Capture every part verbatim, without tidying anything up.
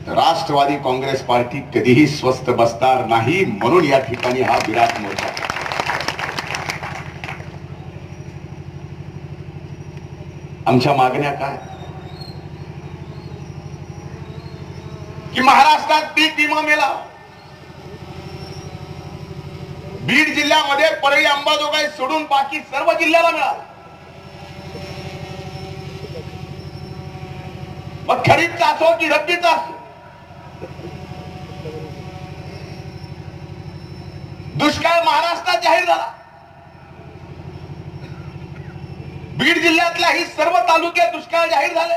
Rashtrawadi Congress party कधीही स्वस्त बसणार नाही, म्हणून या ठिकाणी हा विराट मोर्चा. आमच्या मागण्या काय की महाराष्ट्रात पीक विमा मिळाला. बीड जिल्ह्यामध्ये परळी अंबाजोगाई सोडून बाकी सर्व जिल्ह्याला मिळाला. मग खरीपचा असो की रब्बीचा असो, दुष्काळ महाराष्ट्रात जाहीर झाला. बीड जिल्ह्यातल्या ही सर्व तालुके दुष्काळ जाहीर झाले.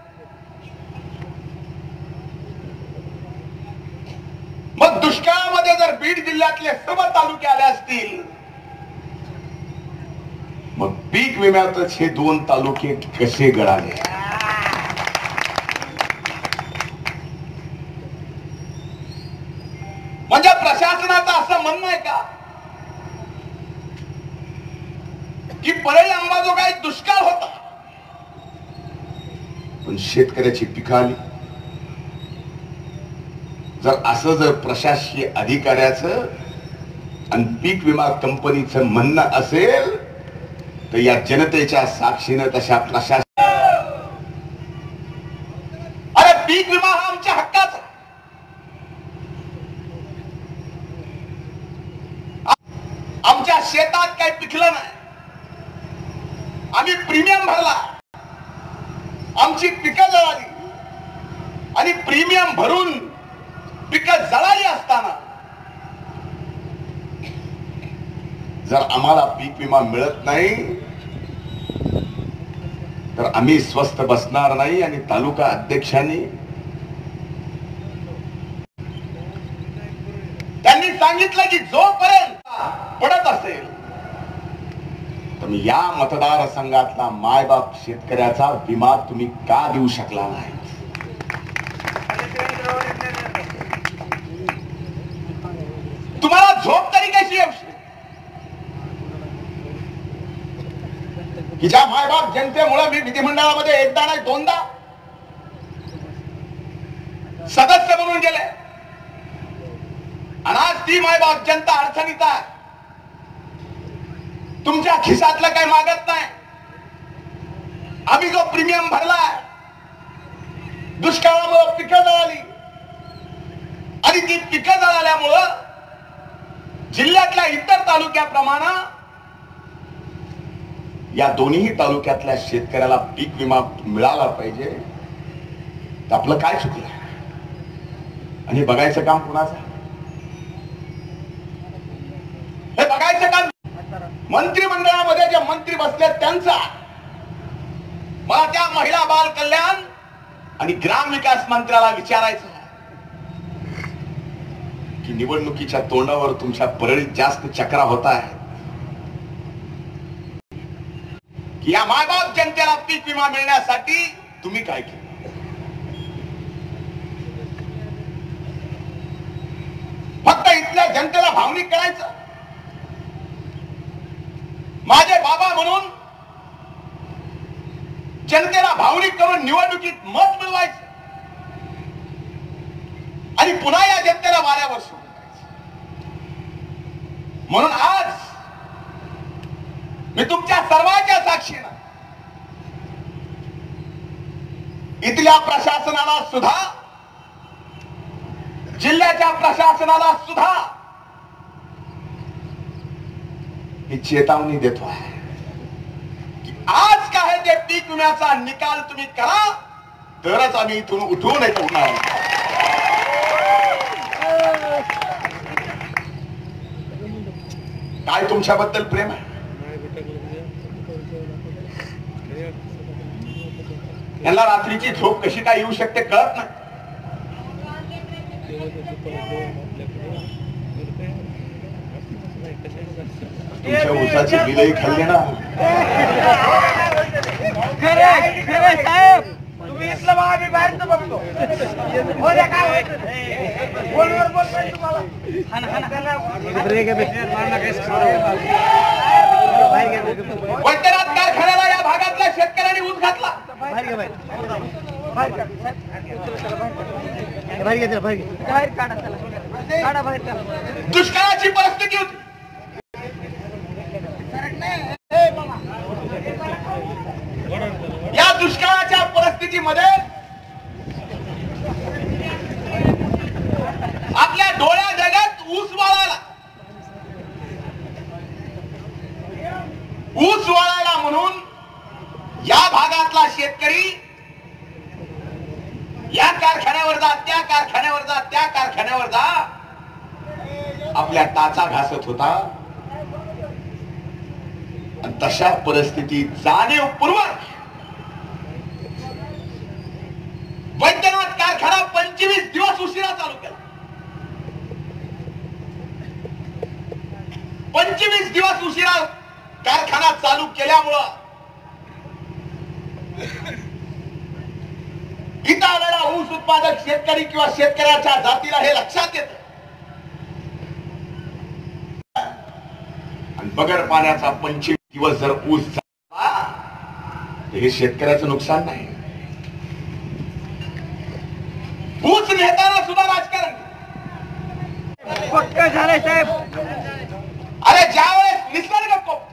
मग दुष्काळामध्ये जर बीड जिल्ह्यातले सर्व तालुके आले असतील, मग पीक विम्यातच हे दोन तालुके कसे गळाले? म्हणजे प्रशासनाचं असं म्हणणं आहे का की परळी अंबाजोगाई दुष्काळ होता पण शेतकऱ्याची पिकं आली? जर असं जर प्रशासकीय अधिकाऱ्याचं आणि पीक विमा कंपनीचं म्हणणं असेल तर या जनतेच्या साक्षीनं तशा प्रशासन, अरे पीक विमा हा आमच्या हक्काचा. आमच्या शेतात काही पिकलं नाही, आम्ही प्रीमियम भरला, आमची पिकं जळाली आणि प्रीमियम भरून पिकं जळाली असताना जर आम्हाला पीक विमा मिळत नाही तर आम्ही स्वस्त बसणार नाही. आणि तालुका अध्यक्षांनी त्यांनी सांगितलं की जोपर्यंत पडत असेल तर या मतदारसंघातला मायबाप शेतकऱ्याचा विमा तुम्ही का देऊ शकला नाही? तुम्हाला झोप तरी कशी येऊ शकते की ज्या मायबाप जनतेमुळे मी विधिमंडळामध्ये एकदा नाही दोनदा सदस्य म्हणून गेले आणि आज ती मायबाप जनता अडचणीत आहे. तुमच्या खिशातलं काही मागत नाही. आम्ही जो प्रीमियम भरलाय, दुष्काळामुळे पिकं जळाली आणि ती पिकं जळाल्यामुळं जिल्ह्यातल्या इतर तालुक्याप्रमाणे या दोन्ही तालुक्यातल्या शेतकऱ्याला पीक विमा मिळाला पाहिजे. तर आपलं काय चुकलं आणि बघायचं काम कुणाचं? हे बघायचं काम मंत्रिमंडळामध्ये जे मंत्री बसले त्यांचा. मला त्या महिला बाल कल्याण आणि ग्राम विकास मंत्र्याला विचारायचं की निवडणुकीच्या तोंडावर तुमच्या परळीत जास्त चक्रा होत आहेत की या मायबाप जनतेला पीक विमा मिळण्यासाठी तुम्ही काय केलं? फक्त इथल्या जनतेला भावनिक करायचं, माझे बाबा म्हणून जनतेला भावनिक करून निवडणुकीत मत मिळवायचं आणि पुन्हा या जनतेला वाऱ्यावर सोडून द्यायचं. म्हणून आज मी तुमच्या सर्वांच्या साक्षीनं इथल्या प्रशासनाला सुद्धा, जिल्ह्याच्या प्रशासनाला सुद्धा ही चेतावणी देतो आहे की आज काय ते पीक विम्याचा निकाल तुम्ही करा, तरच आम्ही इथून उठून येतो. काय तुमच्याबद्दल प्रेम आहे? यांना रात्रीची झोप कशी काय येऊ शकते कळत नाही. तुमच्या ऊसाची बिलही खाल्ली ना. साहेब तुम्ही इथलं बघा, मी बाहेरचं बघतो. वैद्यनाथ कारखान्याला या भागातल्या शेतकऱ्यांनी ऊस घातला. बाहेर काढ बाहेर घे त्याला, बाहेर घे, बाहेर काढा त्याला, काढा बाहेर त्याला. दुष्काळाची परिस्थिती होती. या दुष्काळाच्या परिस्थितीमध्ये आपल्या डोळ्या जगात ऊस वाळायला ऊस वाळायला म्हणून या भागातला शेतकरी या कारखान्यावर जा, त्या कारखान्यावर जा, त्या कारखान्यावर जा, आपल्या टाचा घासत होता. आणि तशा परिस्थितीत जाणीवपूर्वक वैद्यनाथ कारखाना पंचवीस दिवस उशिरा चालू केला. पंचवीस दिवस उशिरा कारखाना चालू केल्यामुळं इथं आलेला ऊस उत्पादक शेतकरी किंवा शेतकऱ्याच्या जातीला हे लक्षात येतं. आणि बगर पाण्याचा पंचवीस दिवस जर ऊस झाला तर हे शेतकऱ्याचं नुकसान नाही. ऊस नेताना सुद्धा राजकारण पक्का झालंय साहेब. अरे ज्यावेळेस निसर्ग कोपतो,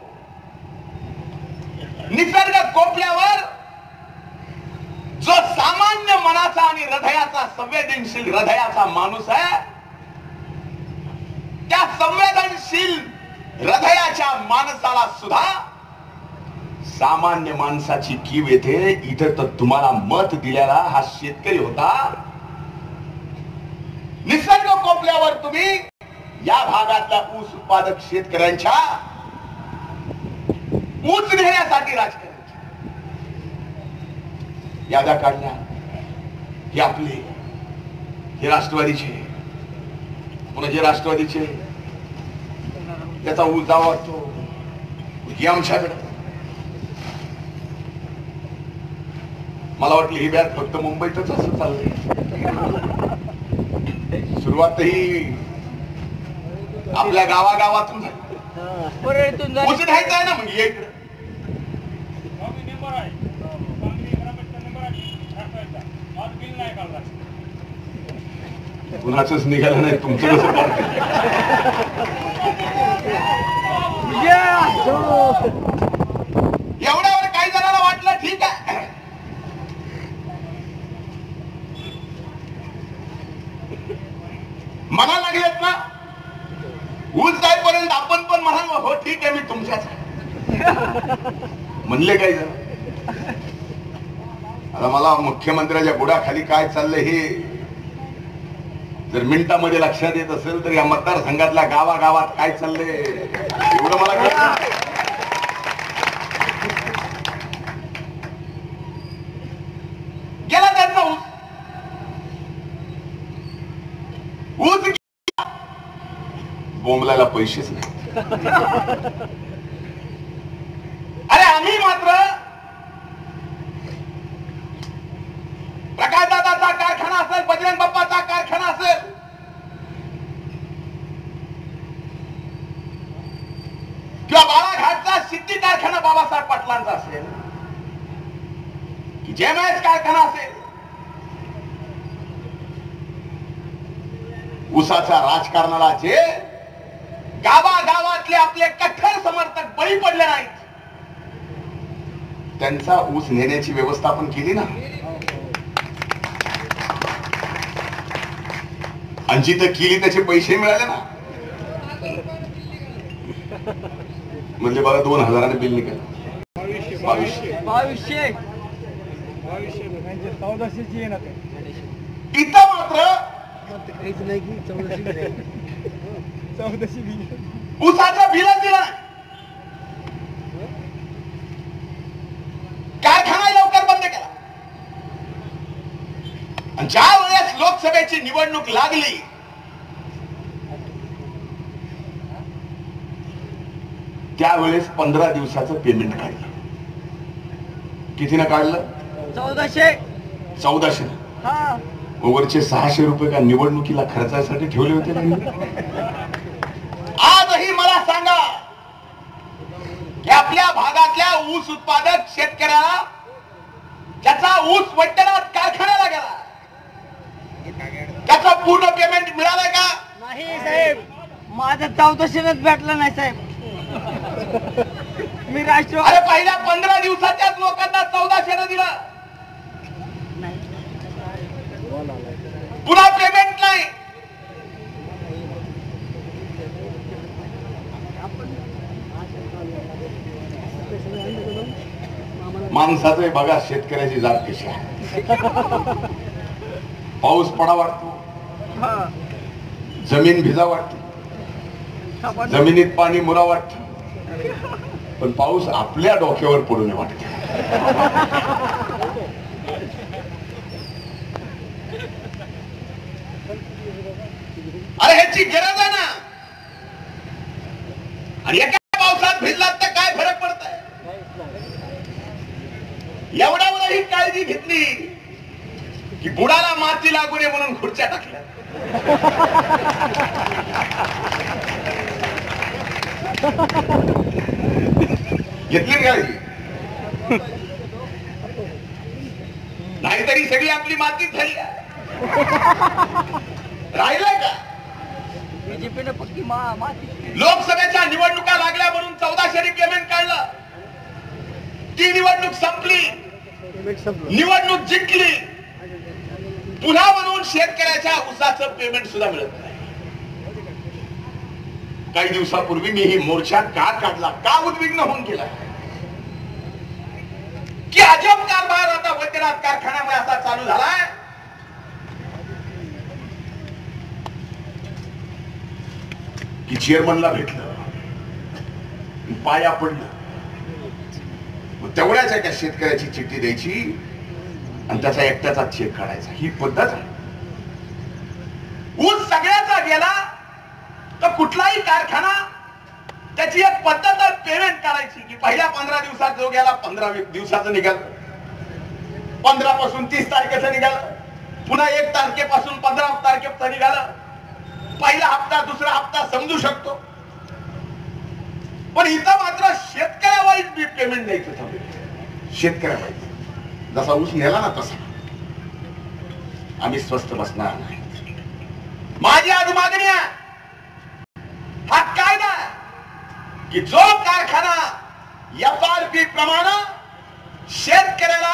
निसर्ग कोपल्यावर जो सामान्य मनाचा आणि हृदयाचा संवेदनशील हृदयाचा माणूस आहे, त्या संवेदनशील हृदयाच्या माणसाला सुद्धा सामान्य माणसाची कीव येते. इथं तर तुम्हाला मत दिलेला हा शेतकरी होता. निसर्ग कोपल्यावर तुम्ही या भागातल्या ऊस उत्पादक शेतकऱ्यांच्या ऊस नेण्यासाठी राजकारण याद्या काढल्या. हे आपले, हे राष्ट्रवादीचे, कोणाचे राष्ट्रवादीचे, त्याचा ऊस जावा वाटतो हे आमच्याकडे. मला वाटलं ही बॅग फक्त मुंबईतच असं चाललंय. सुरुवात ही आपल्या गावागावातून ऊस घ्यायचं आहे ना, म्हणजे इकडे कुणाचंच निघालं नाही, तुमचं कसं पाहत. एवढ्यावर काही जणांना वाटलं ठीक आहे, म्हणायला लागलेत ना ऊस जाईपर्यंत आपण पण म्हणाल हो ठीक आहे मी तुमच्याच म्हणले काही जण. आता मला मुख्यमंत्र्याच्या बुडाखाली काय चाललंय हे जर मिनिटामध्ये लक्षात येत असेल तर या मतदारसंघातल्या गावागावात काय चाललंय एवढं मला कळत. गेला त्यांचा ऊस ऊस बोंबलायला पैसेच नाही. अरे आम्ही मात्र प्रकाशदादाचा कारखाना असेल, बजरंग बाप्पाचा कारखाना असेल, किंवा बाळाघाटचा सिद्धी कारखाना बाबासाहेब पाटलांचा असेल, की जेएमएस कारखाना असेल, ऊसाच्या राजकारणाला जे गावागावातले आपले कट्टर समर्थक बळी पडले नाहीत, त्यांचा ऊस नेण्याची व्यवस्था आपण केली ना. आणि जिथं केली त्याचे पैसे मिळाले ना. म्हणजे बघा दोन हजाराने बिल निघालं बावीसशे बावीसशे चौदाशेची आहे ना. इथं मात्र काहीच नाही की चौदाशे चौदाशे बिल ऊसाचा बिलच दिला नाही. कारखाना लवकर बंद केला. आणि ज्या वेळेस लोकसभेची निवडणूक लागली त्यावेळेस पंधरा दिवसाचं पेमेंट काढलं. कितीनं काढलं? चौदाशे चौदाशे. हा वरचे सहाशे रुपये का निवडणुकीला खर्चासाठी ठेवले होते ना. आजही मला सांगा की आपल्या भागातल्या ऊस उत्पादक शेतकऱ्याला त्याचा ऊस वैद्यनाथ कारखान्याला गेला, त्याचा पूर्ण पेमेंट मिळालं का? नाही साहेब, माझं चौदाशेच भेटलं नाही साहेब. मी राष्ट्रवादी अरे पहिल्या पंधरा दिवसाच्याच लोकांना चौदाशे दिलं, पुन्हा पेमेंट नाही. माणसाचं बघा शेतकऱ्याची जात कशी आहे. पाऊस पडा वाटतो, जमीन भिजा वाटते, जमिनीत पाणी मुरा वाटत, पण पाऊस आपल्या डोक्यावर पडू नये वाटते. अरे ह्याची गरज आहे ना. आणि एका पावसात भिजलात तर काय फरक पडतंय? एवढ्यावर ही काळजी घेतली की बुडाला माती लागू नये म्हणून खुर्च्या टाकल्या. घेतली काळजी, नाहीतरी सगळी आपली मातीच झाली. राहिलं का? बीजेपीने पक्की मा- माती लोकसभेच्या निवडणुका लागल्या म्हणून चौदाशे पेमेंट काढलं. ती निवडणूक संपली, निवडणूक जिंकली, पुन्हा म्हणून शेतकऱ्याच्या ऊसाचं पेमेंट सुद्धा मिळत नाही. काही दिवसापूर्वी मी ही मोर्चा का काढला, का उद्विग्न होऊन केला की अजब कारभार आता वैद्यनाथ कारखान्यामुळे असा चालू झालाय की चेअरमनला भेटलं, पाया पडलं, मग तेवढ्याच एका शेतकऱ्याची चिठ्ठी द्यायची आणि त्याचा एकट्याचा चेक काढायचा. ही पद्धत आहे. ऊस सगळ्याचा गेला तर कुठलाही कारखाना त्याची एक पद्धत आहे पेमेंट करायची की पहिल्या पंधरा दिवसात जो गेला पंधरा दिवसाचं निघालं, पंधरा पासून तीस तारखेचं निघालं, पुन्हा एक तारखेपासून पंधरा तारखेचं निघालं. पहिला हप्ता दुसरा हप्ता समजू शकतो, पण इथं मात्र शेतकऱ्यावाईज बी पेमेंट द्यायचं थांबलं. शेतकऱ्यावाईज जसा ऊस नेला ना तसा आम्ही स्वस्त बसणार नाही. माझी आज मागणी आहे, हा कायदा की जो कारखाना एफ आर पी प्रमाणे शेतकऱ्याला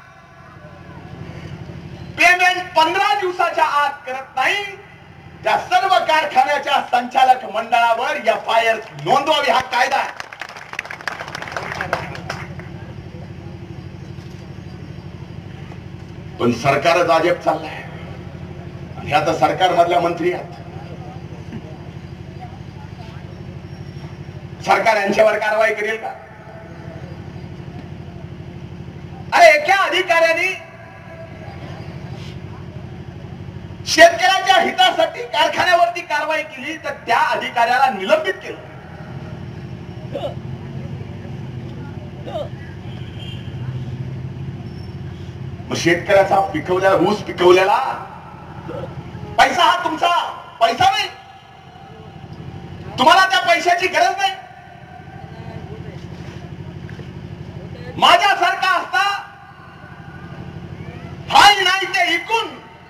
पेमेंट पंधरा दिवसाच्या आत करत नाही त्या सर्व कारखान्याच्या संचालक मंडळावर एफ आय आर नोंदवावी. हा कायदा आहे. पण सरकारच अजब चाललंय. ह्या तर सरकारमधल्या मंत्री आहेत. सरकार यांच्यावर कारवाई करेल का? अरे एका अधिकाऱ्याने शेतकऱ्याच्या हितासाठी कारखान्यावरती कारवाई केली तर त्या अधिकाऱ्याला निलंबित केलं. मग शेतकऱ्याचा पिकवल्या ऊस पिकवलेला पैसा हा तुमचा पैसा नाही, तुम्हाला त्या पैशाची गरज नाही. माझ्यासारखा असता हाय नाही ते ऐकून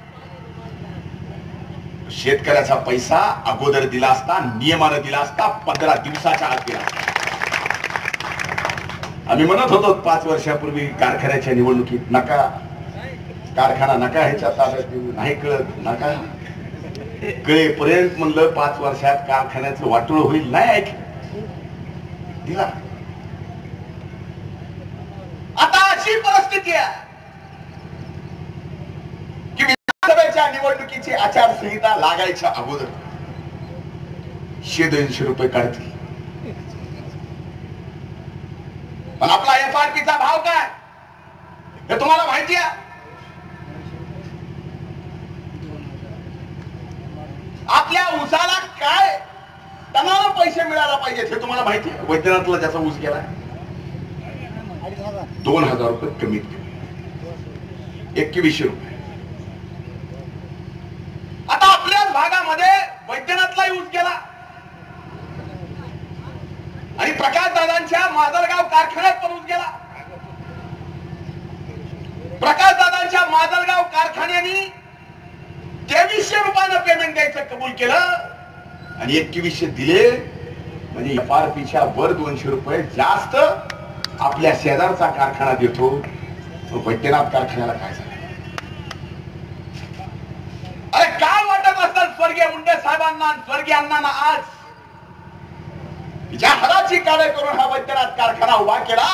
शेतकऱ्याचा पैसा अगोदर दिला असता, नियमानं दिला असता, पंधरा दिवसाच्या आत दिला असता. आम्ही म्हणत होतो पाच वर्षापूर्वी कारखान्याच्या निवडणुकीत नका कारखाना नका ह्याच्या ताब्यात देऊ, नाही कळत नका कळेपर्यंत म्हणलं पाच वर्षात कारखान्याचं वाटोळ होईल, नाही ऐकलं, दिला. आता अशी परिस्थिती आहे की विधानसभेच्या निवडणुकीची आचारसंहिता लागायच्या अगोदर शे दोनशे रुपये काढतील. पण आपला एफ आर पी चा भाव काय हे तुम्हाला माहिती आहे? आपल्या ऊसाला काय टनाला पैसे मिळायला पाहिजेत हे तुम्हाला माहिती आहे? वैद्यनाथला ज्याचा ऊस गेला दोन हजार रुपये कमीत कमी एकवीसशे रुपये. आता आपल्याच भागामध्ये वैद्यनाथला ऊस गेला आणि प्रकाश दादांच्या माजलगाव कारखान्यात पण ऊस गेला. प्रकाशदादांच्या माजलगाव कारखान्याने तेवीसशे रुपयानं पेमेंट द्यायचं कबूल केलं आणि एकवीसशे दिले, म्हणजे एफ आर पीच्या वर दोनशे रुपये जास्त आपल्या शेजारचा कारखाना देतो. वैद्यनाथ कारखान्याला काय झालं? अरे काय वाटत असतात स्वर्गीय मुंडे साहेबांना, स्वर्गीय अण्णांना आज ज्या हराची कार्य करून हा वैद्यनाथ कारखाना उभा केला,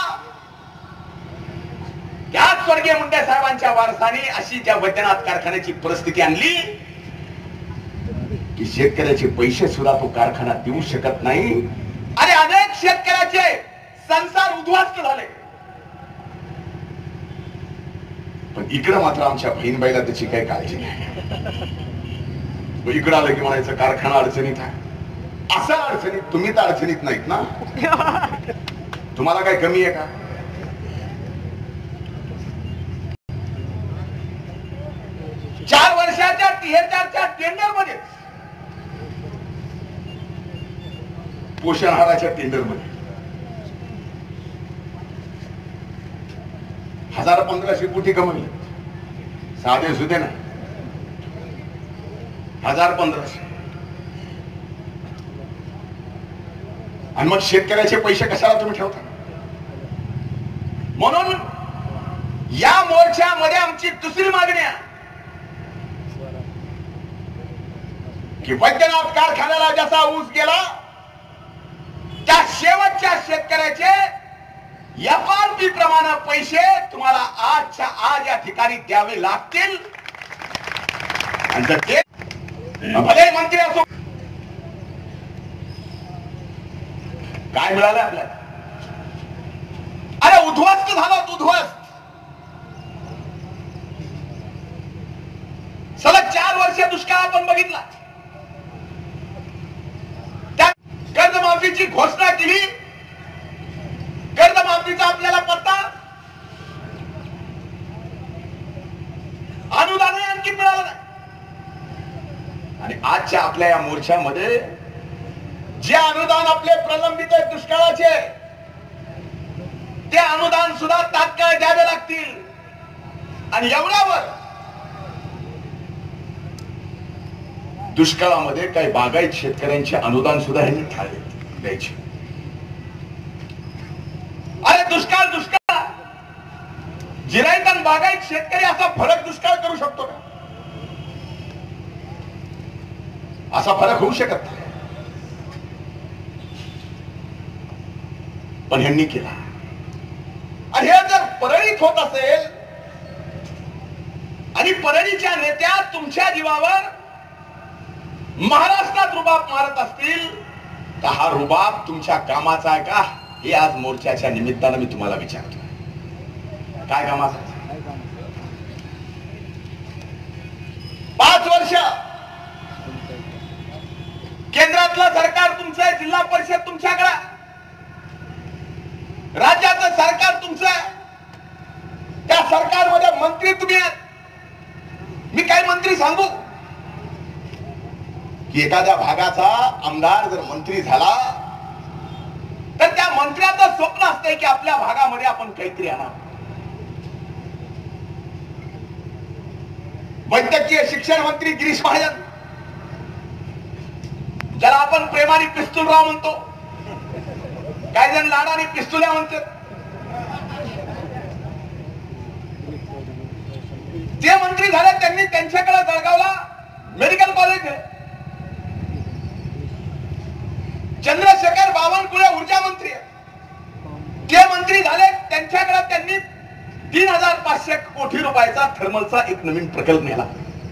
त्याच स्वर्गीय मुंडे साहेबांच्या वारसाने अशी त्या वैद्यनाथ कारखान्याची परिस्थिती आणली की शेतकऱ्याचे पैसे सुद्धा तो कारखाना देऊ शकत नाही आणि अनेक शेतकऱ्याचे संसार उद्ध्वस्त झाले. पण इकडं मात्र आमच्या बहीणबाईला त्याची काही काळजी नाही. इकडं आलं की म्हणायचं कारखाना अडचणीत आहे. असं अडचणीत तुम्ही तर अडचणीत नाहीत ना, तुम्हाला काय कमी आहे का? चार वर्षाच्या टिहेचारच्या टेंडर मध्ये, पोषण आहाराच्या टेंडर मध्ये हजार पंधराशे कोटी कमवले. साधे सुधे ना, हजार पंधराशे. आणि मग शेतकऱ्याचे पैसे कशाला तुम्ही ठेवता? म्हणून या मोर्चामध्ये आमची दुसरी मागणी आहे की वैद्यनाथ कारखान्याला जसा ऊस गेला त्या शेवटच्या शेतकऱ्याचे एफ आर पी प्रमाणे पैसे तुम्हाला आजच्या आज या ठिकाणी द्यावे लागतील. आणि जर ते भले मंत्री असो, काय मिळालं आपल्याला? अरे उद्ध्वस्त झालं, उद्ध्वस्त. सलग चार वर्ष दुष्काळ आपण बघितला. त्या कर्जमाफीची घोषणा केली, कर्जमाफीचा आपल्याला पत्ता, अनुदान आणखी मिळालं नाही. आणि आजच्या आपल्या या मोर्चामध्ये जे अनुदान आपले प्रलंबित आहेत दुष्काळाचे, ते अनुदान सुद्धा तात्काळ द्यावे लागतील. आणि एवढ्यावर दुष्काळामध्ये काही बागायत शेतकऱ्यांचे अनुदान सुद्धा ह्यांनी ठरले द्यायचे. अरे दुष्काळ दुष्काळ, जिरायत आणि बागायत शेतकरी असा फरक दुष्काळ करू शकतो का? असा फरक होऊ शकत नाही. पण ह्यांनी केला. आणि हे जर परळीत होत असेल आणि परळीच्या नेत्या तुमच्या जीवावर महाराष्ट्रात रुबाब मारत असतील तर हा रुबाब तुमच्या कामाचा आहे का? हे आज मोर्चाच्या निमित्तानं मी तुम्हाला विचारतो. काय कामाचा? पाच वर्ष केंद्रातलं सरकार तुमचं आहे, जिल्हा परिषद तुमच्याकडे, राज्याचं सरकार तुमचं आहे, त्या सरकारमध्ये मंत्री तुम्ही आहात. मी काही मंत्री सांगू की एखाद्या भागाचा आमदार जर मंत्री झाला तर त्या मंत्र्याचं स्वप्न असते की आपल्या भागामध्ये आपण काहीतरी आणा. वैद्यकीय शिक्षण मंत्री गिरीश महाजन, ज्याला आपण प्रेमाने पिस्तूलराव म्हणतो, काही जण लाडाने पिस्तुल्या म्हणतात, जे मंत्री झाले त्यांनी त्यांच्याकडे जळगावला मेडिकल कॉलेज आहे. चंद्रशेखर बावनकुळे ऊर्जा मंत्री आहे, ते मंत्री झाले त्यांच्याकडे त्यांनी तीन हजार पाचशे कोटी रुपयाचा थर्मलचा एक नवीन प्रकल्प नेला.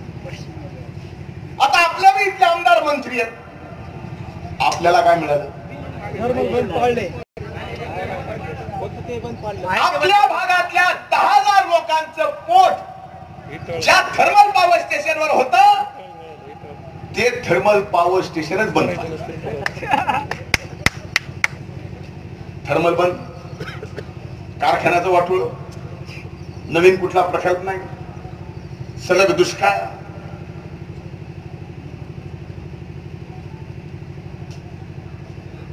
आता आपल्या बी इथले आमदार मंत्री आहेत, आपल्याला काय मिळालं? आपल्या भागातल्या दहा हजार लोकांचं पोट ज्या थर्मल पॉवर स्टेशनवर होतं ते थर्मल पॉवर स्टेशनच बंद. थर्मल बंद, कारखान्याचं वाटोळ, नवीन कुठला प्रकल्प नाही, सलग दुष्काळ.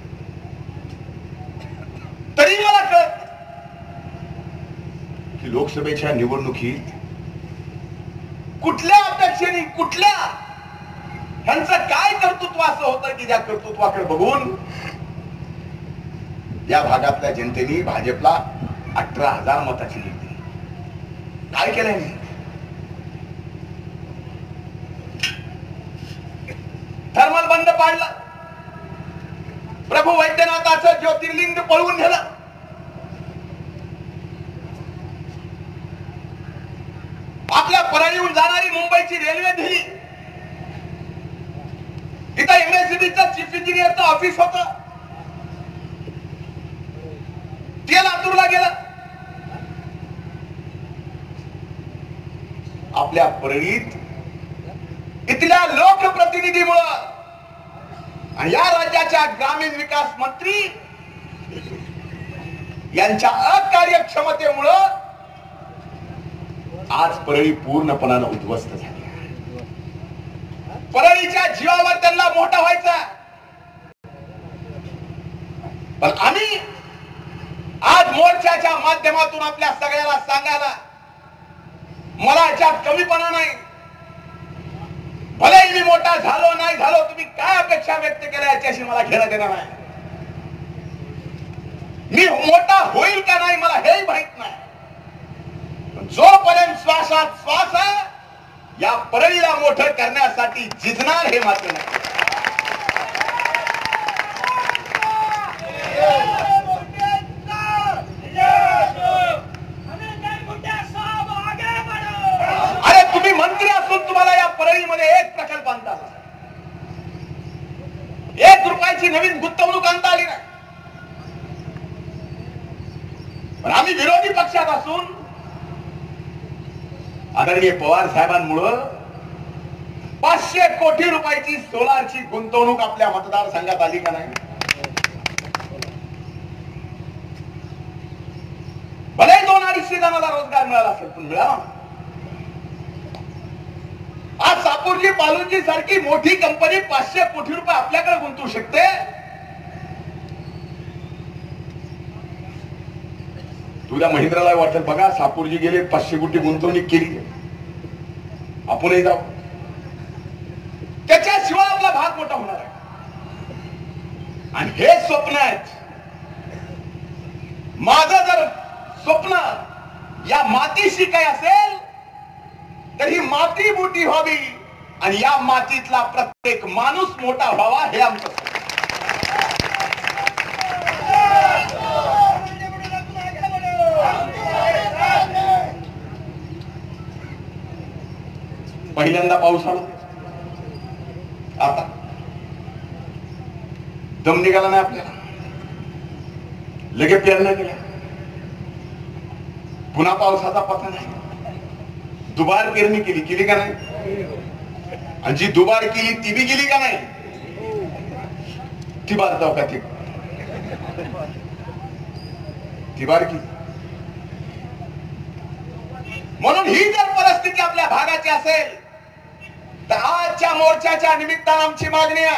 तरी मला कळत की लोक लोकसभेच्या निवडणुकीत कुठल्या अपेक्षेने कुठल्या ह्यांचं काय कर्तृत्व असं होतं की ज्या कर्तृत्वाकडे बघून या भागातल्या जनतेने भाजपला अठरा हजार मताची लीड दिली. काय केलंय मी? थर्मल बंद पाडलं, प्रभू वैद्यनाथाचं ज्योतिर्लिंग पळवून नेलं, आपल्या परळीहून जाणारी मुंबईची रेल्वे दिली, इथं एमएससीबीचं चीफ इंजिनियरचं ऑफिस होत ते लातूरला गेलं. आपल्या परळीत इथल्या लोकप्रतिनिधीमुळं आणि या राज्याच्या ग्रामीण विकास मंत्री यांच्या अकार्यक्षमतेमुळं आज परळी पूर्णपणानं उद्ध्वस्त झाली. परळीच्या जीवावर त्यांना मोठा व्हायचा, पण आम्ही आज मोर्चाच्या माध्यमातून आपल्या सगळ्याला सांगायला, मला याच्यात कमीपणा नाही. भलेही मी मोठा झालो नाही झालो, तुम्ही काय अपेक्षा व्यक्त केल्या याच्याशी मला घेणं देणं नाही. मी मोठा होईल का नाही मला हेही माहित नाही. जोपर्यंत श्वासात श्वास आहे, या परळीला मोठं करण्यासाठी झिजणार हे मात्र नाही. अरे तुम्ही मंत्री असून तुम्हाला या परळीमध्ये एक प्रकल्प आणता आला, एक रुपयाची नवीन गुंतवणूक आणता आली नाही. पण आम्ही विरोधी पक्षात असून आदरणीय पवार साहेबांमुळं पाचशे कोटी रुपयाची सोलारची गुंतवणूक आपल्या मतदारसंघात आली का नाही? भले दोन अडीचशे जणांना रोजगार मिळाला असेल, पण मिळाला. आज सापूरची पालुंजी सारखी मोठी कंपनी पाचशे कोटी रुपये आपल्याकडे गुंतवू शकते. तुझ्या महिंद्राला वाटत बघा, सापूरजी गेले पाचशे कोटी गुंतवणूक केली, आपणही जाऊ. त्याच्याशिवाय आपला भाग मोठा होणार आहे. आणि हे स्वप्न आहेत. माझं जर स्वप्न या मातीशी काय असेल तर ही माती मोठी व्हावी आणि या मातीतला प्रत्येक माणूस मोठा व्हावा, हे आमचं स्वप्न. पहिल्यांदा पाऊस आला, आता दम निघाला नाही आपल्याला, लगेच पेरण्या केल्या, पुन्हा पावसाचा पत्ता नाही. दुबार पेरणी केली केली का नाही? आणि जी दुबार केली ती बी गेली का नाही? ती बार जाऊ का? ती ती बार की. म्हणून ही जर परिस्थिती आपल्या भागाची असेल तर आजच्या मोर्चाच्या निमित्तानं आमची मागणी आहे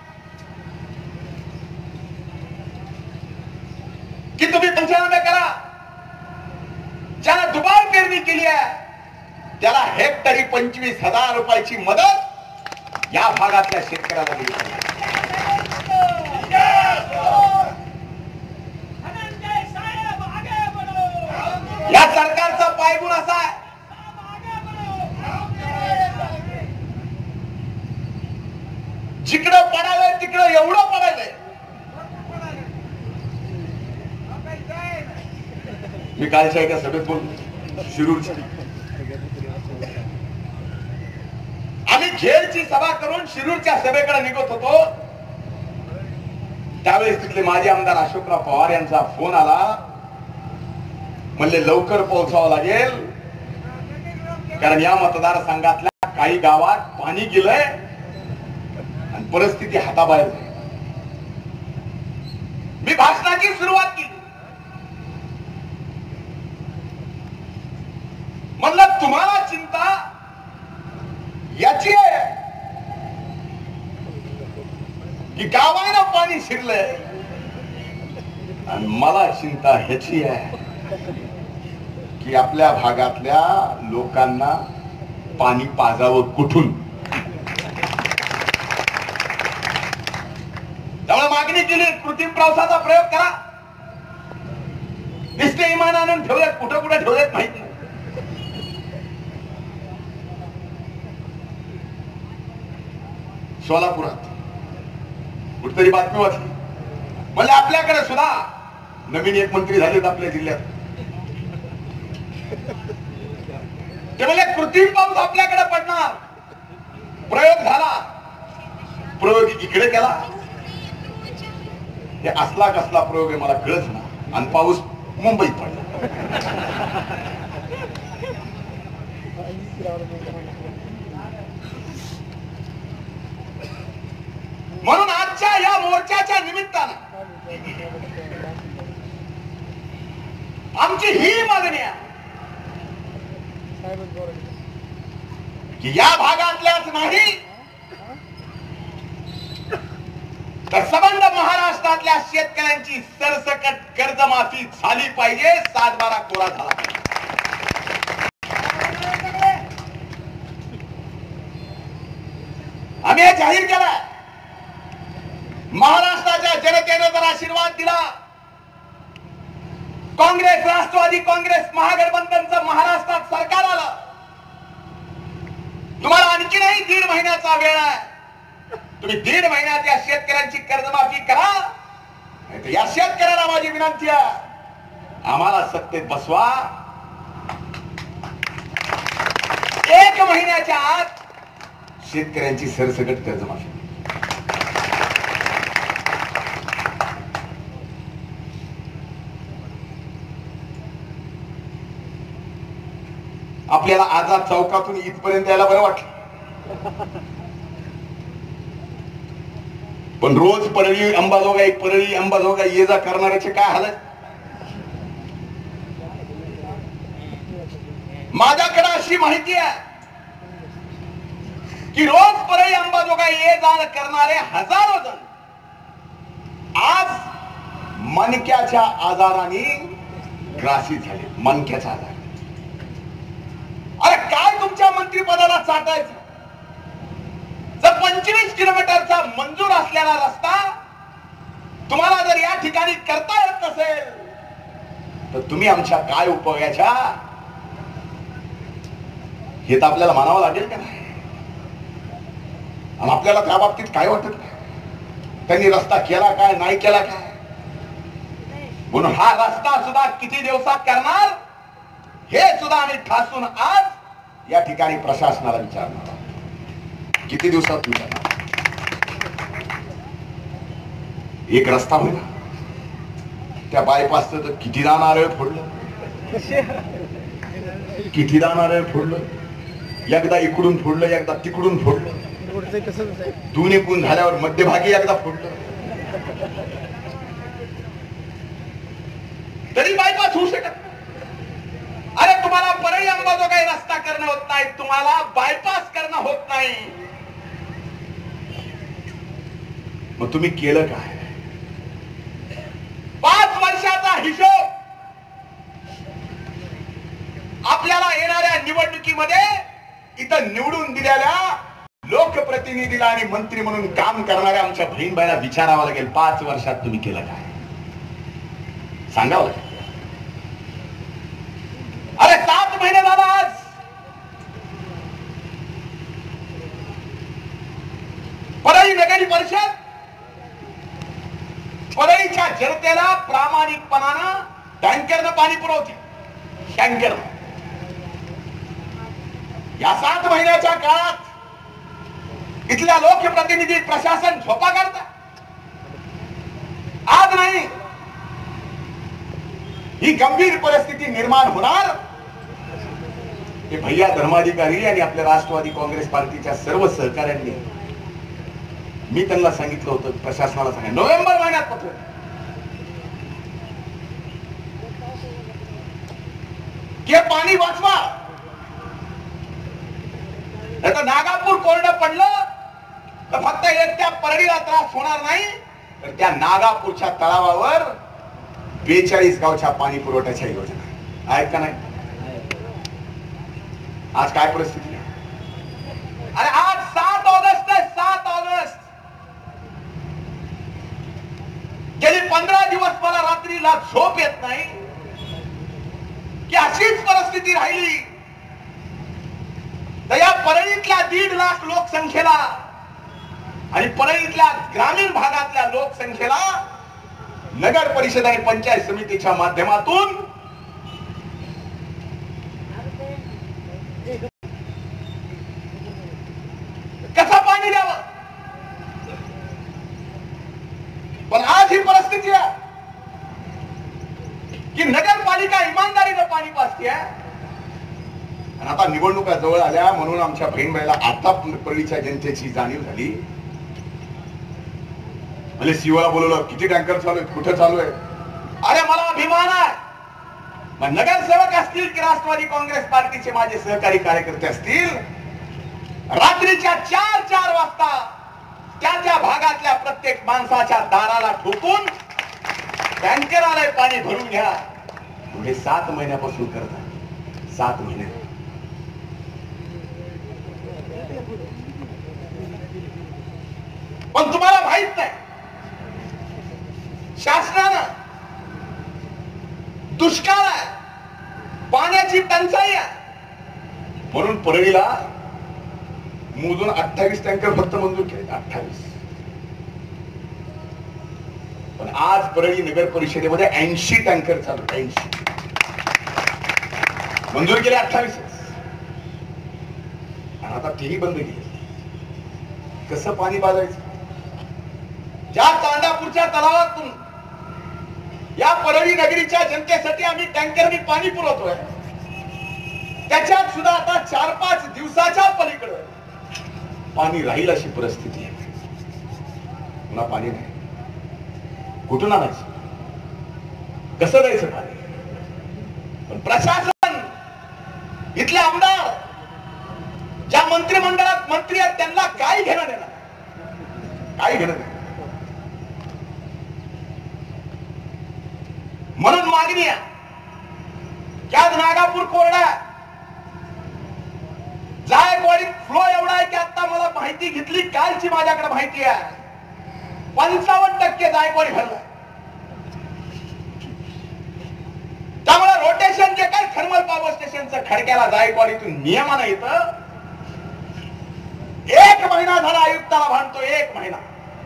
की तुम्ही पंचनामे करा. ज्याला दुबार पेरणी केली आहे त्याला हेक्टरी पंचवीस हजार रुपयाची मदत या भागातल्या शेतकऱ्याला दिली. या सरकारचा पायगुण असा आहे, जिकडं पडालंय तिकडं एवढं पडायलंय. मी कालच्या एका सभेत बोलतो, शिरूरच्या. आम्ही घेरची सभा करून शिरूरच्या सभेकडे निघत होतो, त्यावेळेस तिथले माजी आमदार अशोकराव पवार यांचा फोन आला. म्हणले लवकर पोहोचावं लागेल, कारण या मतदारसंघातल्या काही गावात पाणी गेलंय आणि परिस्थिती हाताबाहेर झाली. मी भाषणाची सुरुवात केली, म्हणलं तुम्हाला चिंता याची आहे की गावानं पाणी शिरलंय, आणि मला चिंता ह्याची आहे की आपल्या भागातल्या लोकांना पाणी पाजावं कुठून. त्यामुळे मागणी केली कृत्रिम पावसाचा प्रयोग करा. निश्चय इमानानं ठेवलेत, कुठं कुठं ठेवलेत माहित नाही. सोलापुरात कुठतरी बातमी वाचली, म्हणजे आपल्याकडे सुद्धा नवीन एक मंत्री झालेत आपल्या जिल्ह्यात. ते म्हणजे कृत्रिम पाऊस आपल्याकडे पडणार. प्रयोग झाला, प्रयोग इकडे केला. हे असला कसला प्रयोग आहे मला कळत ना. आणि पाऊस मुंबईत पडला. म्हणून आजच्या या मोर्चाच्या निमित्तानं आमची ही मागणी आहे की या भागातल्याच नाही तर संबंध महाराष्ट्रातल्या शेतकऱ्यांची सरसकट कर्जमाफी झाली पाहिजे. सातबारा कोरा झाला पाहिजे. आम्ही हे जाहीर केलं. महाराष्ट्राच्या जनतेने जर आशीर्वाद दिला, काँग्रेस राष्ट्रवादी काँग्रेस महागठबंधनचं महाराष्ट्रात सरकार आलं, तुम्हाला आणखी नाही दीड महिन्याचा वेळ आहे. तुम्ही दीड महिन्यात या शेतकऱ्यांची कर्जमाफी करा. या शेतकऱ्याला माझी विनंती आहे, आम्हाला सत्तेत बसवा. एक महिन्याच्या आत शेतकऱ्यांची सरसकट कर्जमाफी. आपल्याला आझाद चौकातून इथपर्यंत यायला बरं वाटलं, पण रोज परळी अंबाजोगाई परळी अंबाजोगाई ये जा करणाऱ्याचे काय हालत. माझ्याकडे अशी माहिती आहे की रोज परळी अंबाजोगाई ये जा करणारे हजारो जण आज मणक्याच्या आजाराने ग्रासित झाले. मणक्याचा आजार. अरे काय तुमच्या मंत्रिपदाला चाटायचं. जर पंचवीस किलोमीटरचा मंजूर असलेला रस्ता तुम्हाला जर या ठिकाणी करता येत नसेल तर तुम्ही आमच्या काय उपयोगाच्या, हे तर आपल्याला मानावं लागेल का नाही. आणि आपल्याला त्या बाबतीत काय वाटत नाही. त्यांनी रस्ता केला काय नाही केला काय. म्हणून हा रस्ता सुद्धा किती दिवसात करणार हे सुद्धा आम्ही ठासून आज या ठिकाणी प्रशासनाला विचारणार. किती दिवसात विचारणार. एक रस्ता होईल त्या बायपासचं तर कितीदा नारळ फोडलं, कितीदा नारळ फोडलं. एकदा इकडून फोडलं, एकदा तिकडून फोडलं. दोन्ही पून झाल्यावर मध्यभागी एकदा फोडलं. तरी बायपास होऊ शकत. अरे तुम्हाला परळी अंबाजोगाई रस्ता करणं होत नाही, तुम्हाला बायपास करणं होत नाही. मग तुम्ही केलं काय. पाच वर्षाचा हिशोब आपल्याला येणाऱ्या निवडणुकीमध्ये इथं निवडून दिलेल्या लोकप्रतिनिधीला आणि मंत्री म्हणून काम करणाऱ्या आमच्या बहीण भाईला विचारावं लागेल, पाच वर्षात तुम्ही केलं काय सांगावं लागेल. अरे सात महिने झाला आज. परळी नगरी परिषद परळीच्या जनतेला प्रामाणिकपणानं टँकरनं पाणी पुरवते. टँकर या सात महिन्याच्या काळात इथल्या लोकप्रतिनिधी प्रशासन झोपा काढतात. आज नाही, ही गंभीर परिस्थिती निर्माण होणार. हे भैया धर्माधिकारी आणि आपल्या राष्ट्रवादी काँग्रेस पार्टीच्या सर्व सहकाऱ्यांनी मी त्यांना सांगितलं होतं, प्रशासनाला सांगितलं नोव्हेंबर महिन्यात पत्र की पाणी वाचवा. नागापूर कोरडं पडलं तर फक्त एकट्या परळीला त्रास होणार नाही, तर त्या नागापूरच्या तळावावर बेचाळीस गावच्या पाणी पुरवठ्याच्या योजना आहेत का नाही. आज काय परिस्थिती आहे? अरे आज सात ऑगस्ट आहे, सात ऑगस्ट. गेली पंधरा दिवस मला रात्रीला झोप येत नाही की अशीच परिस्थिती राहिली तर या परळीतल्या दीड लाख लोकसंख्येला आणि परळीतल्या ग्रामीण भागातल्या लोकसंख्येला नगर परिषद आणि पंचायत समितीच्या माध्यमातून कसं पाणी द्यावं. पण आज ही परिस्थिती आहे की नगरपालिका इमानदारीनं पाणी पाजते. आणि आता निवडणुका जवळ आल्या म्हणून आमच्या बहीण भाईला आता परळीच्या जनतेची जाणीव झाली. म्हणजे शिवाला बोलवलं, किती टँकर चालू आहेत, कुठे चालू आहे. अरे मला अभिमान आहे. मग नगरसेवक असतील की राष्ट्रवादी काँग्रेस पार्टीचे माझे सहकारी कार्यकर्ते असतील, रात्रीच्या चार चार वाजता त्या त्या भागातल्या प्रत्येक माणसाच्या दाराला ठोकून टँकर आलंय पाणी भरून घ्या. पुढे सात महिन्यापासून करतात. सात महिने पण तुम्हाला माहित नाही, शासनानं दुष्काळ आहे, पाण्याची टंचाई आहे म्हणून परळीला मोजून अठ्ठावीस टँकर फक्त मंजूर केले. अठ्ठावीस. पण आज परळी नगर परिषदेमध्ये ऐंशी टँकर चालू. ऐंशी मंजूर केले, अठ्ठावीस. आणि आता तेही बंद केली. कसं पाणी पाजायचं? ज्या तांडापूरच्या तलावातून या परळी नगरीच्या जनतेसाठी आम्ही टँकरनी पाणी पुरवतोय, त्याच्यात सुद्धा आता चार पाच दिवसाच्या पलीकडे पाणी राहील अशी परिस्थिती आहे. पुन्हा पाणी नाही. कुठून आणायचं? कसं द्यायचं पाणी? पण प्रशासन, इथले आमदार, ज्या मंत्रिमंडळात मंत्री आहेत त्यांना काय घेणं देणार? काय घेणं देणार? म्हणून मागणी आहे की आज नागापूर कोरडा, जायकवाडी फ्लो एवढा आहे की आता मला माहिती घेतली कालची, माझ्याकडे माहिती आहे पंचावन्न टक्के जायकवाडी भरला. त्यामुळे रोटेशन जे काय थर्मल पॉवर स्टेशनचं खडक्याला जायकवाडीतून नियमानं येतं. एक महिना झाला आयुक्ताला भांडतो, एक महिना.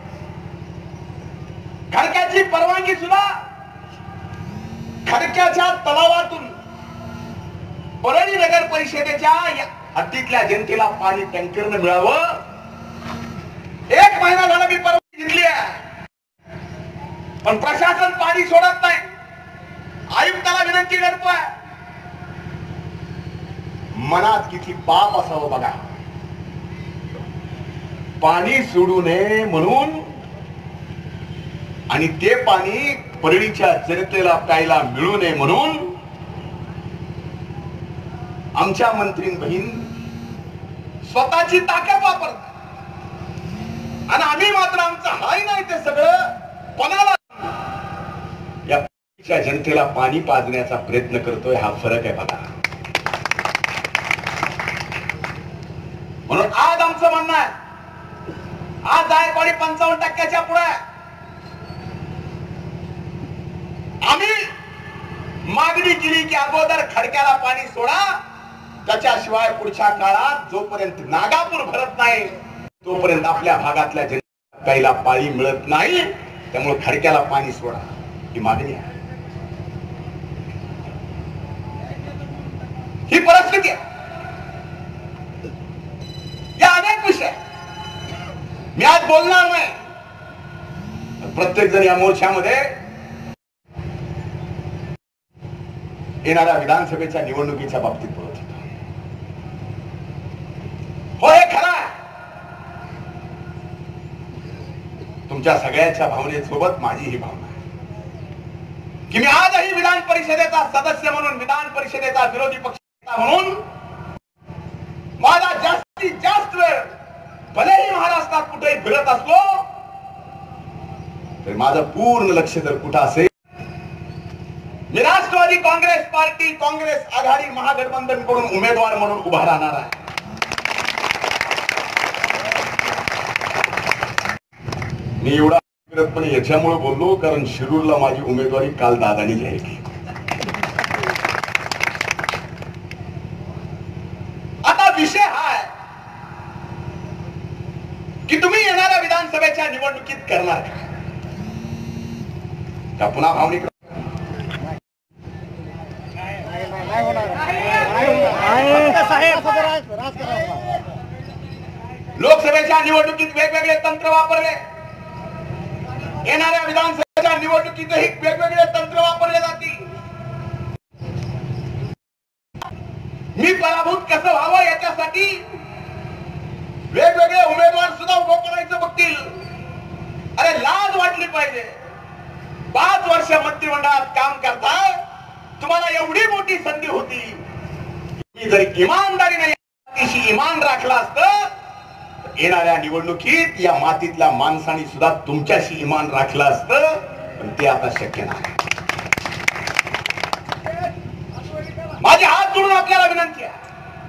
खडक्याची परवानगी सुद्धा खडक्याच्या तलावातून परळी नगर परिषदेच्या हद्दीतल्या जनतेला पाणी टँकरनं मिळावं. एक महिना झाला मी परवानगी घेतली आहे, पण प्रशासन पाणी सोडत नाही. आयुक्ताला विनंती करतोय. मनात किती पाप असावं बघा. पाणी सोडू नये म्हणून आणि ते पाणी परळीच्या जनतेला प्यायला मिळू नये म्हणून आमच्या मंत्री बहीण स्वतःची ताकद वापरतात आणि आम्ही मात्र आमचं हाय नाही ते सगळं पणाला या परळीच्या जनतेला पाणी पाजण्याचा प्रयत्न करतोय. हा फरक आहे बघा. म्हणून आज आमचं म्हणणं आहे, आज जायकवाडी पंचावन्न टक्क्याच्या पुढे आम्ही मागणी केली की अगोदर खडक्याला पाणी सोडा, त्याच्याशिवाय पुढच्या काळात जोपर्यंत नागापूर भरत नाही तोपर्यंत आपल्या भागातल्या जनतेला प्यायला पाणी मिळत नाही. त्यामुळे खडक्याला पाणी सोडा ही मागणी आहे. ही परिस्थिती आहे. या अनेक विषय मी आज बोलणार नाही. प्रत्येक जण या मोर्चामध्ये येणाऱ्या विधानसभेच्या निवडणुकीच्या बाबतीत बोलत होता. हो, हे खरं आहे. तुमच्या सगळ्यांच्या भावनेसोबत माझी ही भावना आहे की मी आजही विधान परिषदेचा सदस्य म्हणून, विधान परिषदेचा विरोधी पक्ष म्हणून माझा जास्तीत जास्त वेळ भलेही महाराष्ट्रात कुठेही फिरत असलो तर माझं पूर्ण लक्ष जर कुठं असेल, मी राष्ट्रवादी काँग्रेस पार्टी काँग्रेस आघाडी महागठबंधन कडून उमेदवार म्हणून उभा राहणार आहे. मी एवढा पण याच्यामुळे बोललो कारण शिरूरला माझी उमेदवारी काल दादानी जाहीर केली. आता विषय हा आहे की तुम्ही येणाऱ्या विधानसभेच्या निवडणुकीत करणार का पुन्हा भावनिक लोकसभेच्या निवडणुकीत वेगवेगळे तंत्र वापरले, येणाऱ्या विधानसभेच्या निवडणुकीतही वेगवेगळे तंत्र वापरले जातील. मी पराभूत कसं व्हावं याच्यासाठी वेगवेगळे उमेदवार सुद्धा उभं करायचं बघतील. अरे लाज वाटली पाहिजे. पाच वर्ष मंत्रिमंडळात काम करताय, तुम्हाला एवढी मोठी संधी होती. मी जरी इमानदारीने अतिशय इमान राखला असतं, येणाऱ्या निवडणुकीत या मातीतल्या माणसाने सुद्धा तुमच्याशी इमान राखलं असतं, पण ते आता शक्य नाही. माझे हात जोडून आपल्याला विनंती आहे,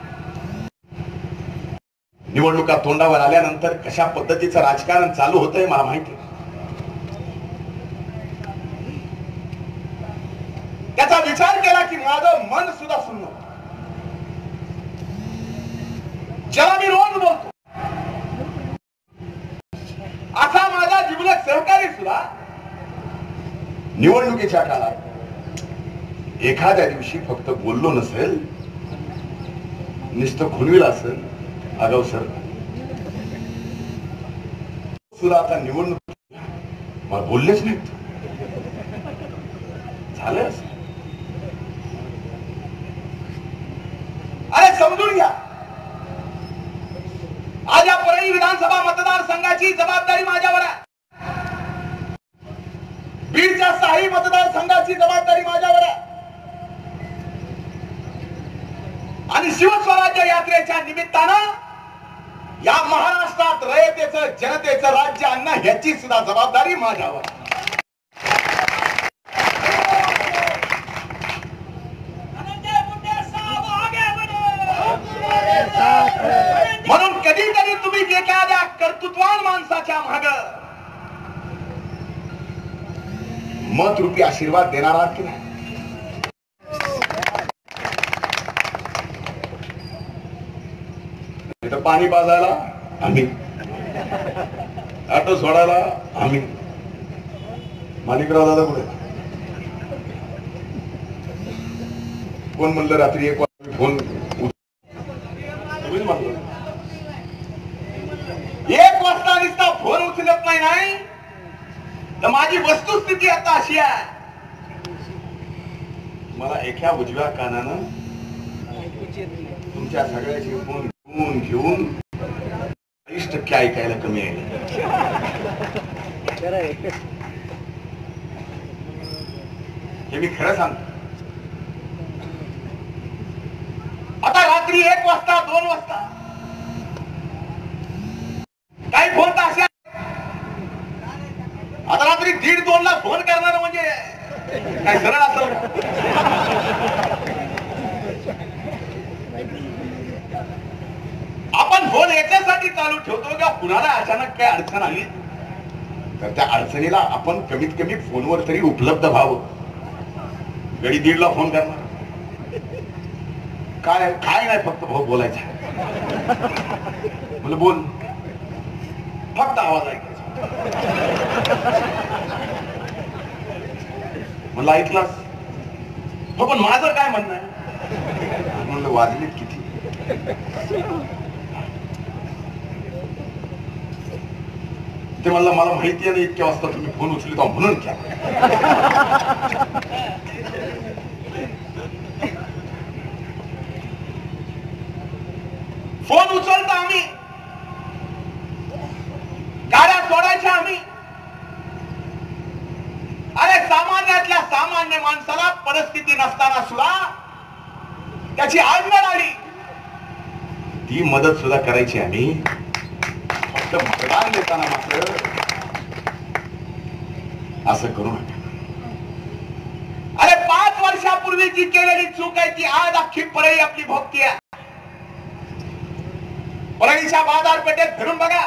निवडणुका तोंडावर आल्यानंतर कशा पद्धतीचं राजकारण चालू होतंय मला माहिती. त्याचा विचार केला की माझं मन सुद्धा सुन्न, ज्याला मी रोज बोलतो असा माझा जिवलग सहकारी सुद्धा निवडणुकीच्या काळात एखाद्या दिवशी फक्त बोललो नसेल, नुसतं खुलविल असेल, अगाऊ सर सुद्धा आता निवडणूक मला बोललेच नाहीत. झालं असं. अरे समजून घ्या, आज या परळी विधानसभा मतदारसंघाची जबाबदारी माझ्यावर आहे. बीडच्या सहाही मतदारसंघाची जबाबदारी माझ्यावर आहे. आणि शिवस्वराज्य यात्रेच्या निमित्तानं या महाराष्ट्रात रयतेचं जनतेचं राज्य आणणं ह्याची सुद्धा जबाबदारी माझ्यावर आहे. म्हणून कधीतरी तुम्ही एखाद्या कर्तृत्वान माणसाच्या माग मत रूपी आशीर्वाद देणार आहात की नाही? इथं पाणी पाजायला आम्ही, ऑटो सोडायला आम्ही. माणिकराव दादा कुठे? कोण म्हणलं रात्री एक वाजता फोन? एक वाजता नुसता फोन उचलत नाही नाही तर माझी वस्तुस्थिती आता अशी आहे, मला एका उजव्या कानानं तुमच्या सगळ्याचे फोन घेऊन घेऊन चाळीस टक्के ऐकायला कमी आहे. हे मी खरं सांगतो. आता रात्री एक वाजता दोन वाजता काही फोन तर असे, आता रात्री दीड दोन ला फोन करणार म्हणजे काय सरळ असेल? आपण फोन याच्यासाठी चालू ठेवतो का कुणाला अचानक काय अडचण आली तर त्या अडचणीला आपण कमीत कमी फोनवर तरी उपलब्ध व्हावं. गडी दीड ला फोन करणार काय काय नाही, फक्त भाऊ बोलायचा. मला बोल, फक्त आवाज ऐकायचा. मला ऐकलास हो, पण माझं काय म्हणणं आहे? म्हणलं वाजलेत किती? ते म्हणलं मला माहिती आहे ना इतक्या वाजता तुम्ही फोन उचलिता म्हणून क्या. फोन उचलता आम्ही, गाड्या सोडायच्या आम्ही. अरे सामान्यातल्या सामान्य माणसाला परिस्थिती नसताना सुद्धा त्याची आडमेड आली, ती मदत सुद्धा करायची आम्ही. फक्त मतदान देताना मात्र असं करू नका. अरे पाच वर्षापूर्वी वर्षापूर्वीची केलेली चूक आहे ती आज अख्खी परळी आपली भोगती आहे. परळीच्या बाजारपेठेत फिरून बघा.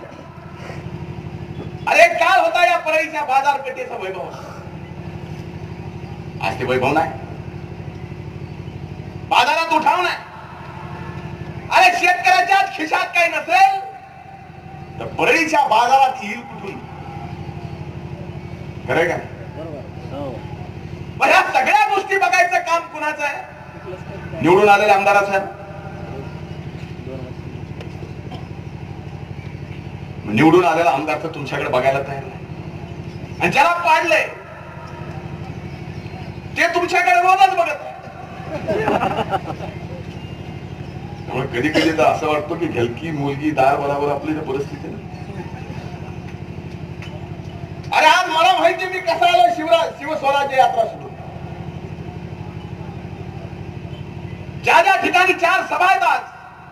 अरे काय होता या परळीच्या बाजारपेठेचा वैभव. आज ते वैभव नाही. बाजारात उठाव नाही. अरे शेतकऱ्याच्या खिशात काही नसेल तर परळीच्या बाजारात येईल कुठून. खरं का. ह्या सगळ्या गोष्टी बघायचं काम कुणाचं आहे. निवडून आलेल्या आमदाराचं आहे. निवडून आलेला आमदार तर तुमच्याकडे बघायला तयार नाही. आणि ज्याला पाडले ते तुमच्याकडे रोजच बघत आहे. त्यामुळे कधी कधी तर असं वाटतं की घेलकी मुलगी दार बरोबर आपली परिस्थिती नाही. अरे आज मला माहिती मी कसा आलो शिवराज शिवस्वराज्य यात्रा सुरू. ज्या ज्या ठिकाणी चार सभा आहेत आज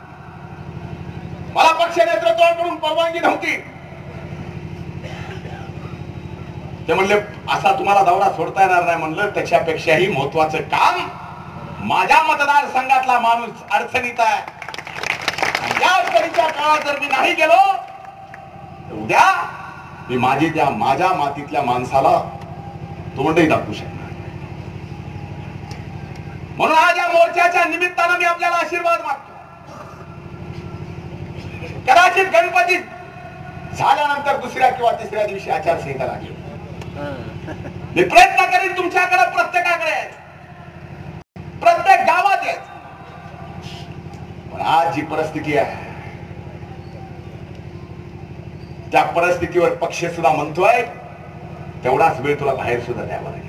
मला पक्ष नेतृत्वाकडून परवानगी नव्हती. ते म्हणले असा तुम्हाला दौरा सोडता येणार नाही. म्हणलं त्याच्यापेक्षाही महत्वाचं काम माझ्या मतदारसंघातला माणूस अडचणीत आहे. या अडचणीच्या काळात जर मी नाही गेलो तर उद्या मी माझी त्या माझ्या मातीतल्या माणसाला तोंडही दाखवू शकणार. म्हणून आज या मोर्चाच्या निमित्तानं मी आपल्याला आशीर्वाद मागतो. कदाचित गणपती झाल्यानंतर दुसऱ्या किंवा तिसऱ्या दिवशी आचारसंहिता लागेल. मी प्रयत्न करीन तुमच्याकडे प्रत्येकाकडे प्रत्येक गावात आहेत. पण आज जी परिस्थिती आहे त्या परिस्थितीवर पक्ष सुद्धा म्हणतोय तेवढाच वेळ तुला बाहेर सुद्धा द्यावा लागेल.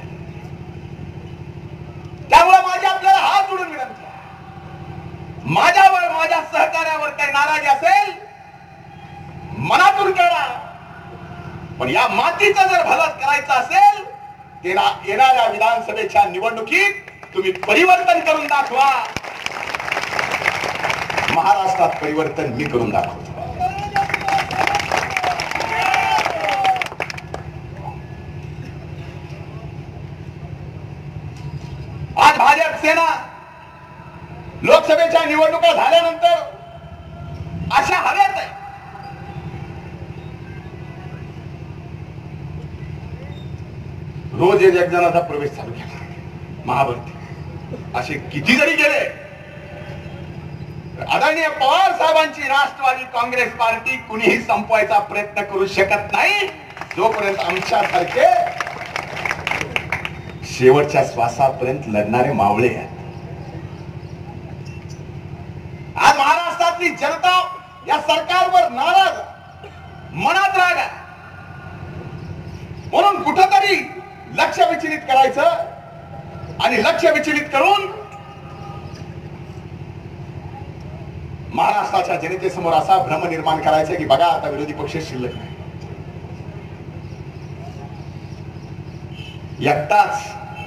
त्यामुळे माझी आपल्याला हात जोडून विनंती आहे. माझ्यावर माझ्या सहकार्यावर काही नाराजी असेल मनातून कळा. पण या मातीचं जर भलं करायचं असेल येणाऱ्या विधानसभेच्या निवडणुकीत तुम्ही परिवर्तन करून दाखवा. महाराष्ट्रात परिवर्तन मी करून दाखवतो. आज भाजप सेना लोकसभेच्या निवडणुका झाल्यानंतर अशा हव्यात आहे. रोज एक जणाचा प्रवेश चालू केला. महाभरती असे किती जरी गेले आदरणीय पवार साहेबांची राष्ट्रवादी काँग्रेस पार्टी कुणीही संपवायचा प्रयत्न करू शकत नाही जोपर्यंत आमच्यासारखे शेवटच्या श्वासापर्यंत लढणारे मावळे आहेत. आज महाराष्ट्रातली जनता या सरकारवर नाराज मनात राग आहे. म्हणून कुठंतरी लक्ष विचलित करायचं आणि लक्ष विचलित करून महाराष्ट्राच्या जनतेसमोर असा भ्रम निर्माण करायचा की बघा आता विरोधी पक्ष शिल्लक नाही. एकटाच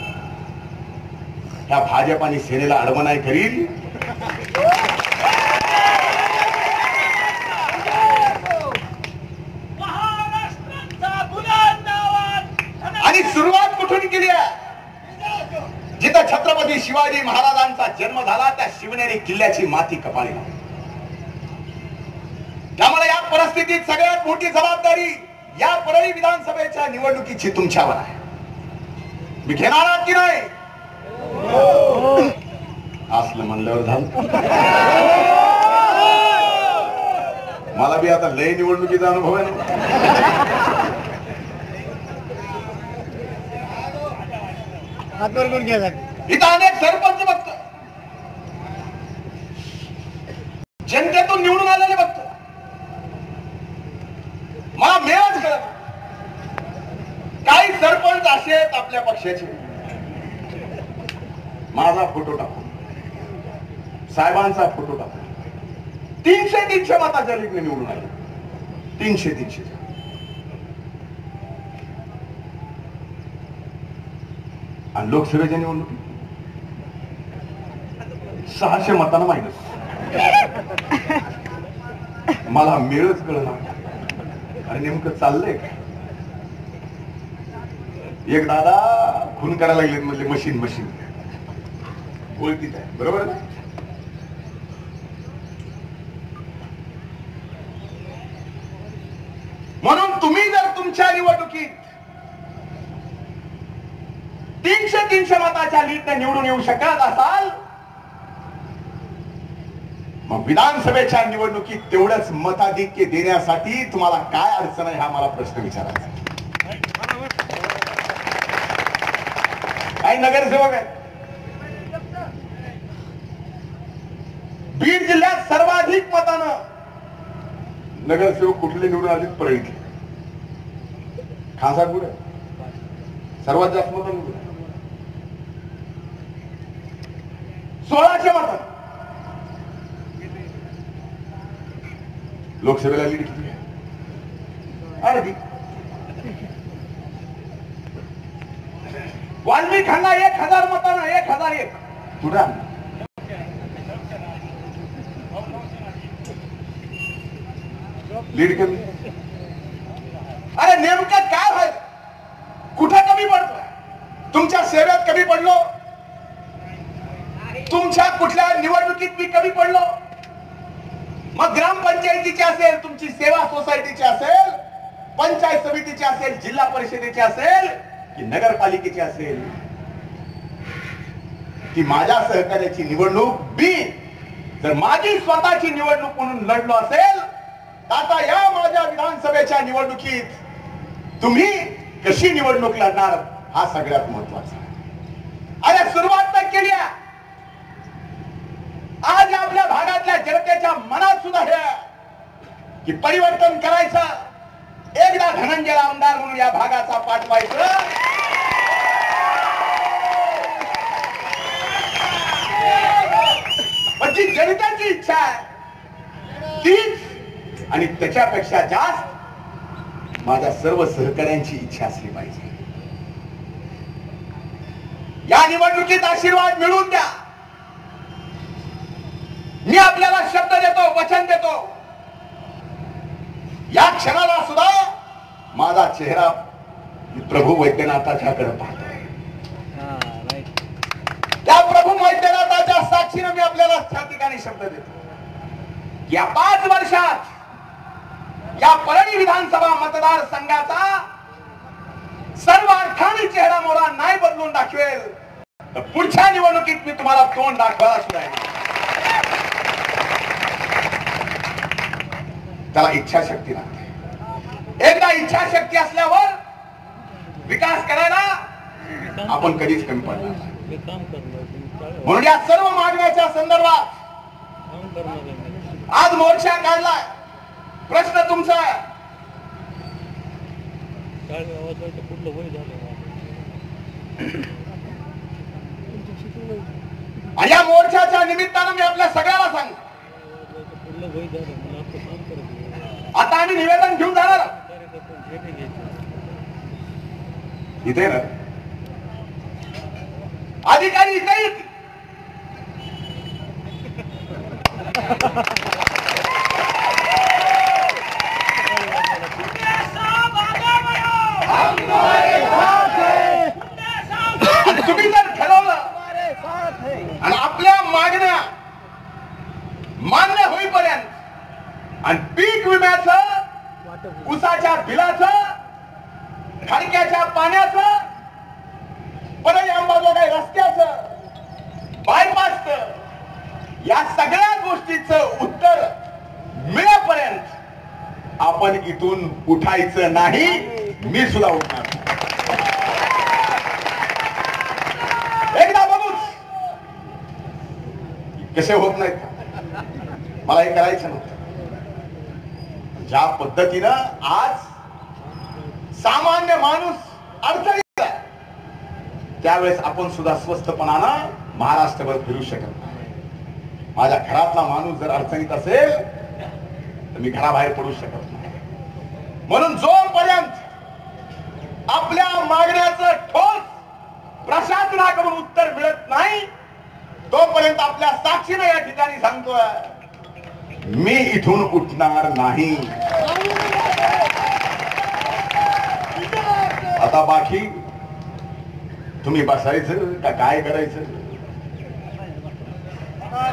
या भाजप आणि सेनेला अडवणाय करील. आणि सुरुवात कुठून केली आहे. जिथं छत्रपती शिवाजी महाराजांचा जन्म झाला त्या शिवनेरी किल्ल्याची माती कपाळी लावली. त्यामुळे या परिस्थितीत सगळ्यात मोठी जबाबदारी या परळी विधानसभेच्या निवडणुकीची तुमच्यावर आहे. मी घेणार आहात की नाही असलं म्हणल्यावर झालं. मला बी आता लय निवडणुकीचा अनुभव आहे ना. इथं अनेक सरपंच बघतो जनतेतून निवडून आलेले बघतो. मला मेळच कळत. काही सरपंच असे आहेत आपल्या पक्षाचे माझा फोटो टाकून साहेबांचा फोटो टाकून तीनशे तीनशे मताच्या लीडने निवडून आले. तीनशे तीनशे आणि लोकसभेच्या निवडणुकीत सहाशे मतांना मायनस. मला मेळच कळणार आणि नेमकं चाललंय काय. एक दादा खून करायला लागले म्हणजे मशीन मशीन बोलतीच आहे, बरोबर ना? म्हणून तुम्ही जर तुमच्या निवडणुकीत तीनशे तीनशे मताच्या लीडने निवडून येऊ शकत असाल, मग विधानसभेच्या निवडणुकीत तेवढंच मताधिक्य देण्यासाठी तुम्हाला काय अडचण आहे हा मला प्रश्न विचारायचा. काही नगरसेवक आहेत बीड जिल्ह्यात सर्वाधिक मतानं नगरसेवक कुठले निवडून आले? परळीतले खासापूर सर्वात जास्त मत निवडून सोळाशे मत. लोकसभेला लीड किती आहे? अर्धी. वाल्मिकांना एक हजार मतानं एक हजार एक कुठं लीड कमी. अरे नेमकं काय व्हायचं? कुठं कमी पडतोय? तुमच्या सेवेत कमी पडलो? तुमच्या कुठल्या निवडणुकीत मी कमी पडलो? मग ग्रामपंचायतीची असेल, तुमची सेवा सोसायटीची असेल, पंचायत समितीची असेल, जिल्हा परिषदेची असेल की नगरपालिकेची असेल, ती माझ्या सहकार्याची निवडणूक मी जर माझी स्वतःची निवडणूक म्हणून लढलो असेल, आता या माझ्या विधानसभेच्या निवडणुकीत तुम्ही कशी निवडणूक लढणार हा सगळ्यात महत्वाचा आहे. अरे सुरुवात तर केली आहे. आज आपल्या भागातल्या जनतेच्या मनात सुद्धा हे की परिवर्तन करायचं, एकदा धनंजय आमदार म्हणून या भागाचा पाठवायचं. पण जी जनतेची इच्छा आहे तीच आणि त्याच्यापेक्षा जास्त माझ्या सर्व सहकाऱ्यांची इच्छा असली पाहिजे. या निवडणुकीत आशीर्वाद मिळवून द्या. मी आपल्याला शब्द देतो, वचन देतो, या क्षणाला सुद्धा माझा चेहरा प्रभू वैद्यनाथाच्याकडे पाहतोय. त्या प्रभू वैद्यनाथाच्या साक्षीने मी आपल्याला त्या ठिकाणी शब्द देतो. या पाच वर्षात या परळी विधानसभा मतदारसंघाचा सर्व अर्थाने चेहरा मोहरा नाही बदलून दाखवेल तर पुढच्या निवडणुकीत मी तुम्हाला तोंड दाखवायला सुद्धा. त्याला इच्छाशक्ती लागते. एकदा इच्छाशक्ती असल्यावर विकास करायला आपण कधीच कमी पडणार नाही. म्हणून या सर्व मागण्याच्या संदर्भात आज मोर्चा काढलाय. प्रश्न तुमचा आणि या मोर्चाच्या निमित्तानं मी आपल्या सगळ्याला सांगतो, आता आम्ही निवेदन घेऊन जाणार इथे ना. अधिकारी इथे येतील. तुम्ही जर ठरवलं आणि आपल्या मागण्या मान्य होईपर्यंत आणि पीक विम्याचं, ऊसाच्या बिलाचं, खडक्याच्या पाण्याचं, परळी अंबाजोगाई रस्त्याचं, बायपासचं, या सगळ्या गोष्टीचं उत्तर मिळेपर्यंत आपण इथून उठायचं नाही. मी सुद्धा उठणार. एकदा बघूच कसे होत नाहीत. मला हे करायचं नव्हतं. ज्या पद्धतीनं आज सामान्य माणूस अडचणीत आहे त्यावेळेस आपण सुद्धा स्वस्थपणानं महाराष्ट्रभर फिरू शकत नाही. माझ्या घरातला माणूस जर अडचणीत असेल तर मी घराबाहेर पडू शकत नाही. म्हणून जोपर्यंत आपल्या मागण्याचं ठोस प्रशासनाकडून उत्तर मिळत नाही तोपर्यंत आपल्या साक्षीनं या ठिकाणी सांगतोय मी इथून उठणार नाही. आता बाकी तुम्ही बसायचं का काय करायचं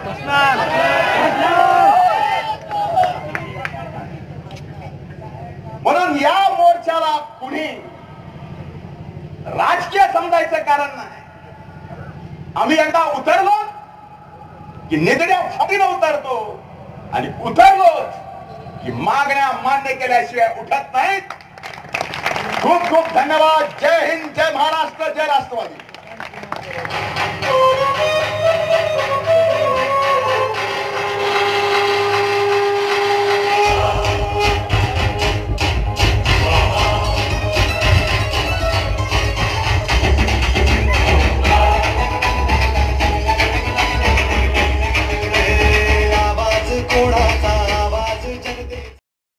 म्हणून या मोर्चाला कुणी राजकीय समजायचं कारण नाही. आम्ही एकदा उतरलो की निधड्या फाटीनं उतरतो आणि उतरलो की मागण्या मान्य केल्याशिवाय उठत नाहीत. खूप खूप धन्यवाद. जय हिंद, जय महाराष्ट्र, जय राष्ट्रवादी.